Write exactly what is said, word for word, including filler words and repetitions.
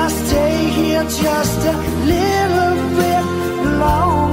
I stay here just a little bit longer?